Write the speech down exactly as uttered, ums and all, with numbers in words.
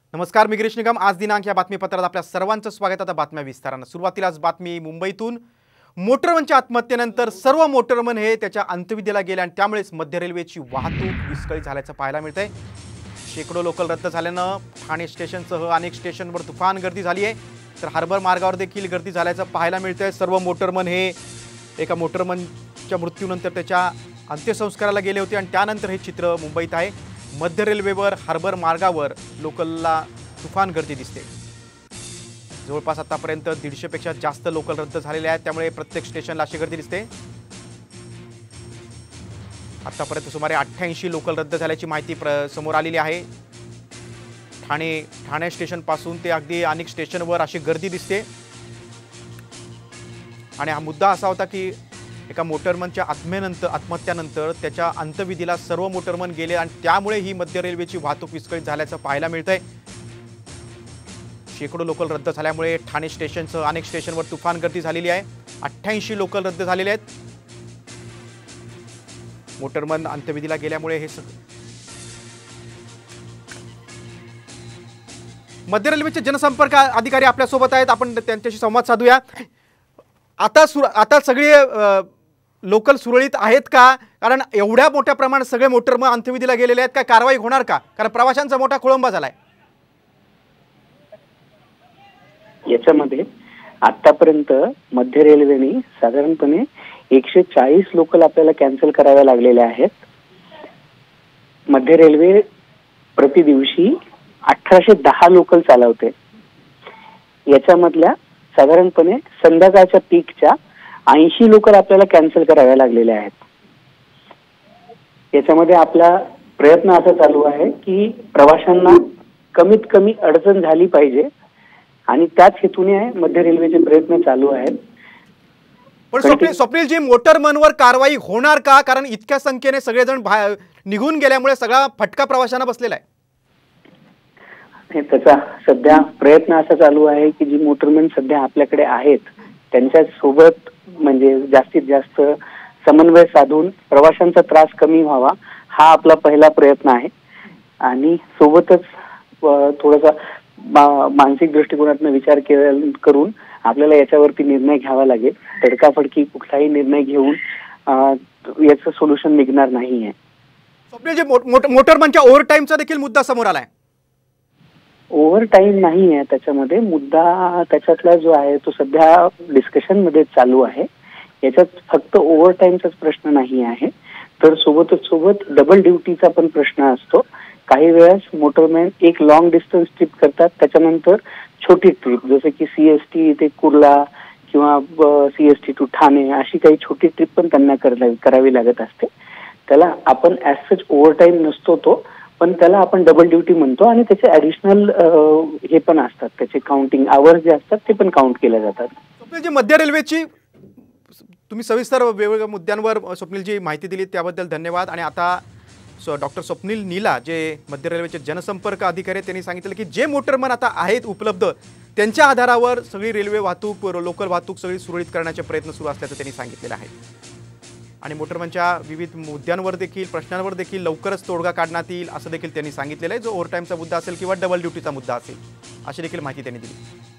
नमस्कार, मी गिरीश निगम। आज दिनांक या बातमीपत्रात आपल्या सर्वांचं स्वागत। आता बातम्या विस्ताराने सुरुवातीलाच बातमी मुंबईतून। मोटरमनच्या आत्महत्येनंतर सर्व मोटरमन हे त्याच्या अंत्यविधीला गेले आणि त्यामुळेच मध्य रेल्वेची वाहतूक विस्कळीत झाल्याचं पाहायला मिळतंय। शेकडो लोकल रद्द झाल्यानं ठाणे स्टेशनसह अनेक स्टेशनवर तुफान गर्दी झाली आहे, तर हार्बर मार्गावर देखील गर्दी झाल्याचं पाहायला मिळतंय। सर्व मोटरमन हे एका मोटरमनच्या मृत्यूनंतर त्याच्या अंत्यसंस्काराला गेले होते आणि त्यानंतर हे चित्र मुंबईत आहे। मध्य रेल्वेवर हार्बर मार्गावर लोकलला तुफान गर्दी दिसते। जवळपास आतापर्यंत दीडशे पेक्षा जास्त लोकल रद्द झालेले आहेत, त्यामुळे प्रत्येक स्टेशनला अशी गर्दी दिसते। आतापर्यंत सुमारे अठ्ठ्याऐंशी लोकल रद्द झाल्याची माहिती समोर आलेली आहे। ठाणे ठाणे स्टेशन पासून ते अगदी अनेक स्टेशनवर अशी गर्दी दिसते आणि हा मुद्दा असा होता की एका मोटरमनच्या आत्महत्येनंतर आत्महत्यानंतर त्याच्या अंत्यविधीला सर्व मोटरमन गेले आणि त्यामुळे ही मध्य रेल्वेची वाहतूक विस्कळीत झाल्याचं पाहायला मिळतंय। शेकडो लोकल रद्द झाल्यामुळे ठाणे स्टेशनसह अनेक स्टेशनवर तुफान गर्दी झालेली आहे। अठ्ठ्याऐंशी लोकल रद्द झालेले आहेत। मोटरमन अंत्यविधीला गेल्यामुळे हे मध्य रेल्वेचे जनसंपर्क अधिकारी आपल्या सोबत आहेत, आपण त्यांच्याशी संवाद साधूया। आता आता सगळे लोकल सुरळीत आहेत का? कारण एवढ्या मोठ्या प्रमाणात सगळे मोटरमन अंत्यविधीला गेलेले आहेत, काय कारवाई होणार का? कारण प्रवाशांचा मोठा खोळंबा झालाय। याच्यामध्ये आतापर्यंत मध्य रेल्वेने साधारणपणे एकशे चाळीस लोकल आपल्याला कॅन्सल कराव्या लागलेल्या आहेत। मध्य रेल्वे प्रति दिवशी अठराशे दहा लोकल चालवते। याच्यामधल्या साधारणपणे संध्याकाळच्या पीकच्या ऐंशी लोकल आपल्याला कॅन्सल कराव्या लागलेल्या आहेत। याच्यामध्ये आपला प्रयत्न असा चालू आहे की प्रवाशांना कमीत कमी अडचण झाली पाहिजे आणि त्याच हेतूने मध्य रेल्वेचे प्रयत्न चालू आहेत। पण स्वप्नील स्वप्नील जी मोटरमनवर कारवाई होणार का? कारण इतक्या संख्येने सगळेजण निघून गेल्यामुळे सगळा फटका प्रवाशांना बसलेला आहे। त्याचा सध्या प्रयत्न असा चालू आहे की जी मोटरमन सध्या आपल्याकडे आहेत त्यांच्या सोबत म्हणजे जास्तीत जास्त समन्वय साधून प्रवाशांचा त्रास कमी व्हावा हा आपला पहिला प्रयत्न आहे आणि सोबतच थोडासा मानसिक दृष्टिकोनातून विचार करून आपल्याला याच्यावरती निर्णय घ्यावा लागेल। तडकाफडकी कुठलाही निर्णय घेऊन याचं सोल्युशन निघणार नाहीये। स्वप्नील जी मोटरमनच्या ओव्हर टाइमचा देखील मुद्दा समोर आलाय। ओव्हर टाइम नाही आहे त्याच्यामध्ये, मुद्दा त्याच्यातला जो आहे तो सध्या डिस्कशन मध्ये चालू आहे। याच्यात फक्त ओव्हर टाइमचाच प्रश्न नाही आहे, तर सोबतच सोबत डबल ड्युटीचा पण प्रश्न असतो। काही वेळेस मोटरमॅन एक लॉंग डिस्टन्स ट्रिप करतात, त्याच्यानंतर छोटी ट्रिप जसे की सीएसटी ते कुर्ला किंवा सीएसटी टू ठाणे अशी काही छोटी ट्रिप पण त्यांना करावी लागत असते। त्याला आपण ऍज सच ओव्हर टाइम नसतो तो, पण त्याला आपण डबल ड्युटी म्हणतो आणि त्याचे ऍडिशनल हे पण असतात, त्याचे काउंटिंग आवर्स जे असतात ते पण काउंट केले जातात। स्वप्नीलजी, मध्य रेल्वेची तुम्ही सविस्तर वेगवेगळ्या मुद्द्यांवर स्वप्नीलजी माहिती दिली त्याबद्दल धन्यवाद। आणि आता डॉक्टर स्वप्नील नीला जे मध्य रेल्वेचे जनसंपर्क अधिकारी त्यांनी सांगितलं की जे मोटरमन आता आहेत उपलब्ध त्यांच्या आधारावर सगळी रेल्वे वाहतूक लोकल वाहतूक सगळी सुरळीत करण्याचे प्रयत्न सुरू असल्याचं त्यांनी सांगितलेलं आहे आणि मोटरमनच्या विविध मुद्द्यांवर देखील प्रश्नांवर देखील लवकरच तोडगा काढण्यात येईल असं देखील त्यांनी सांगितलेलं आहे। जो ओव्हरटाईमचा मुद्दा असेल किंवा डबल ड्युटीचा मुद्दा असेल अशी देखील माहिती त्यांनी दिली।